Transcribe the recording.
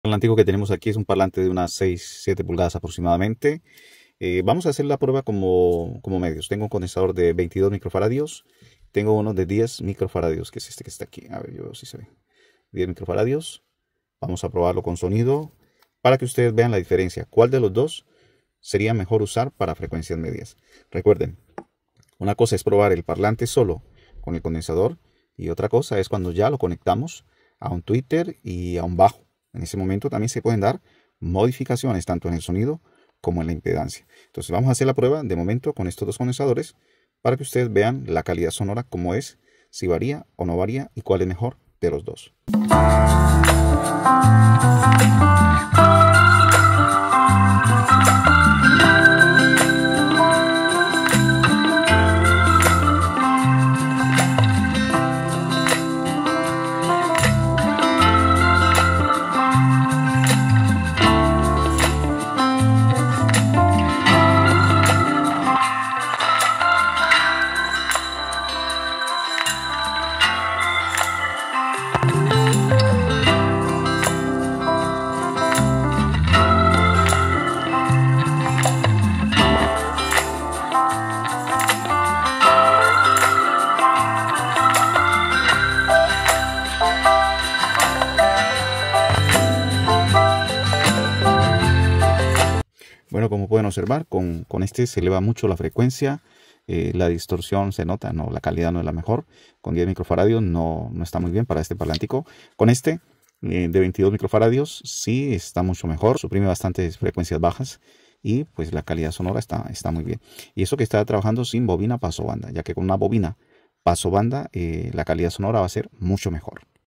El parlante que tenemos aquí es un parlante de unas 6-7 pulgadas aproximadamente. Vamos a hacer la prueba como medios. Tengo un condensador de 22 microfaradios. Tengo uno de 10 microfaradios, que es este que está aquí. A ver, yo si se ve. 10 microfaradios. Vamos a probarlo con sonido para que ustedes vean la diferencia. ¿Cuál de los dos sería mejor usar para frecuencias medias? Recuerden, una cosa es probar el parlante solo con el condensador y otra cosa es cuando ya lo conectamos a un tweeter y a un bajo. En ese momento también se pueden dar modificaciones tanto en el sonido como en la impedancia. Entonces vamos a hacer la prueba de momento con estos dos condensadores para que ustedes vean la calidad sonora cómo es, si varía o no varía y cuál es mejor de los dos. Bueno, como pueden observar, con este se eleva mucho la frecuencia, la distorsión se nota, no, la calidad no es la mejor. Con 10 microfaradios no está muy bien para este parlantico. Con este de 22 microfaradios sí está mucho mejor, suprime bastantes frecuencias bajas y pues la calidad sonora está muy bien. Y eso que está trabajando sin bobina pasobanda, ya que con una bobina pasobanda la calidad sonora va a ser mucho mejor.